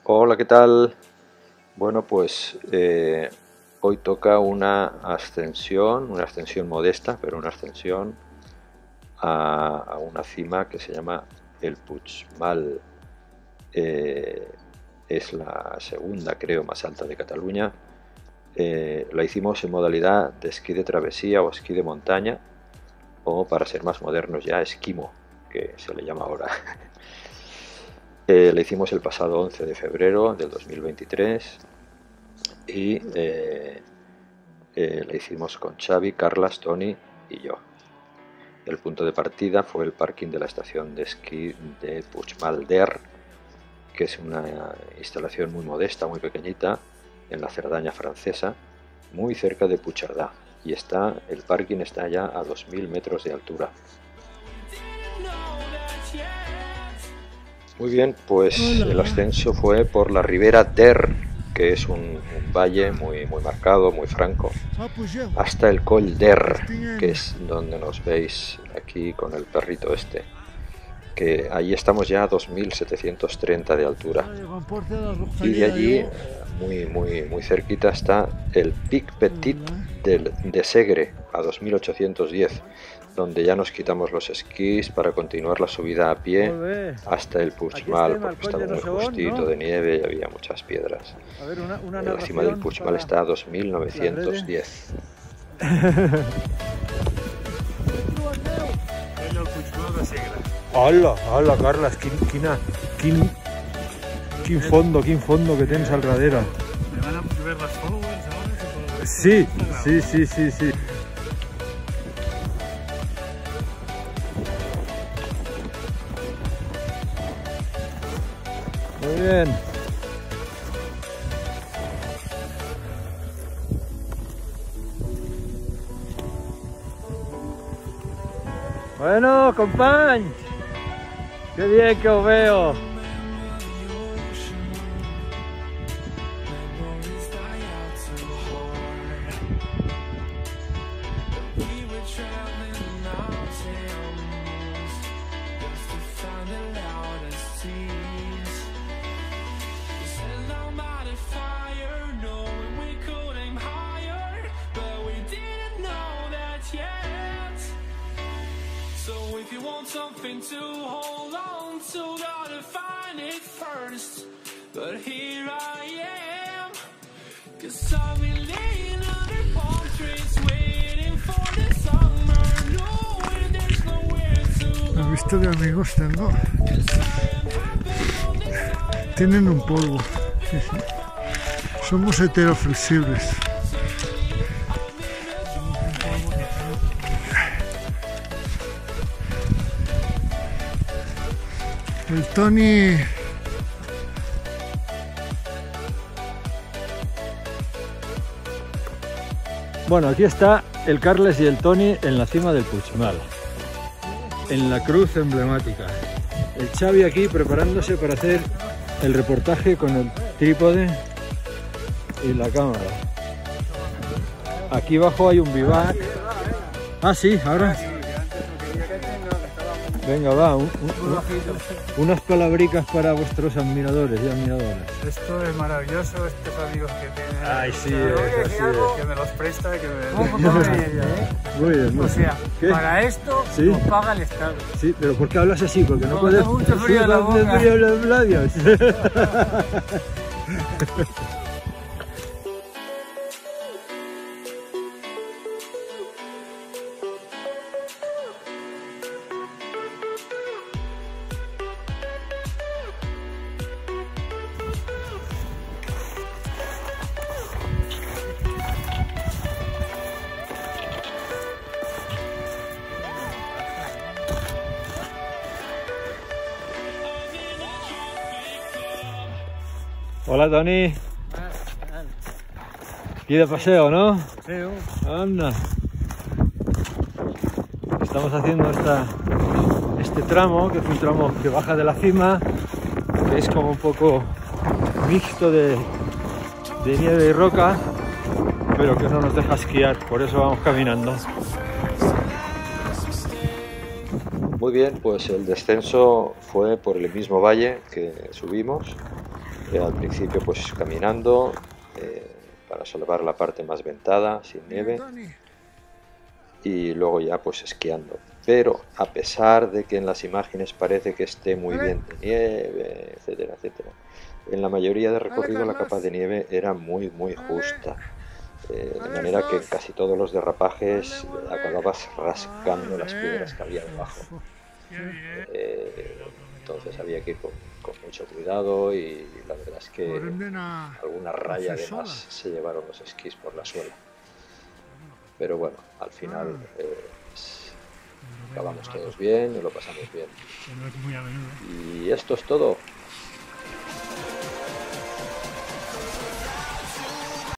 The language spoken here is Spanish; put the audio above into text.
Hola, ¿qué tal? Bueno, pues hoy toca una ascensión modesta, pero una ascensión a una cima que se llama el Puigmal. Es la segunda, creo, más alta de Cataluña. La hicimos en modalidad de esquí de travesía o esquí de montaña, o para ser más modernos ya, esquimo, que se le llama ahora. La hicimos el pasado 11 de febrero del 2023 y la hicimos con Xavi, Carlas, Toni y yo. El punto de partida fue el parking de la estación de esquí de Puigmal d'Er, que es una instalación muy modesta, muy pequeñita, en la Cerdaña francesa, muy cerca de Puigcerdà, y el parking está ya a 2000 metros de altura. Muy bien, pues el ascenso fue por la ribera d'Er, que es un valle muy marcado, muy franco, hasta el Coll d'Er, que es donde nos veis aquí con el perrito este, que allí estamos ya a 2730 de altura. Y de allí, muy cerquita, está el Pic Petit de Segre, a 2810, donde ya nos quitamos los esquís para continuar la subida a pie hasta el Puigmal, porque estaba muy justito de nieve y había muchas piedras. La cima del Puigmal está a 2910. Hola, hola, Carles, quin fondo que tens al darrere. ¿Me van a ver las followers ahora? Sí. Muy bien. Bueno, company, qué bien que os veo. Something to hold on to, gotta find it first. But here I am, 'cause I've been laying under palm trees, waiting for the summer, knowing there's nowhere to go. ¿Has visto qué amigos tengo? Tienen un polvo. Sí. Somos heteroflexibles. El Toni... Bueno, aquí está el Carles y el Toni en la cima del Puigmal, en la cruz emblemática. El Xavi aquí preparándose para hacer el reportaje con el trípode y la cámara. Aquí abajo hay un bivac. Ah, sí, ahora. Venga, va, unas palabricas para vuestros admiradores y admiradoras. Esto es maravilloso, estos amigos que tienen. Ay, sí, Que me los presta, que me... Muy bien. O sea, ¿qué? para esto ¿Sí? nos paga el Estado. Sí, pero ¿por qué hablas así? Porque no puedes... mucho frío en la boca. frío en los labios. Hola, Toni. Aquí de paseo, ¿no? Paseo. Anda. Estamos haciendo este tramo, que es un tramo que baja de la cima, que es como un poco mixto de nieve y roca, pero que no nos deja esquiar, por eso vamos caminando. Muy bien, pues el descenso fue por el mismo valle que subimos. Al principio pues caminando para salvar la parte más ventada, sin nieve, y luego ya pues esquiando. Pero a pesar de que en las imágenes parece que esté muy bien de nieve, etcétera, etcétera, en la mayoría de recorrido la capa de nieve era muy justa. De manera que en casi todos los derrapajes acababas rascando las piedras que había debajo. Entonces había que ir con mucho cuidado, y la verdad es que alguna raya de más se llevaron los esquís por la suela. Pero bueno, al final acabamos todos bien y lo pasamos bien. Y esto es todo.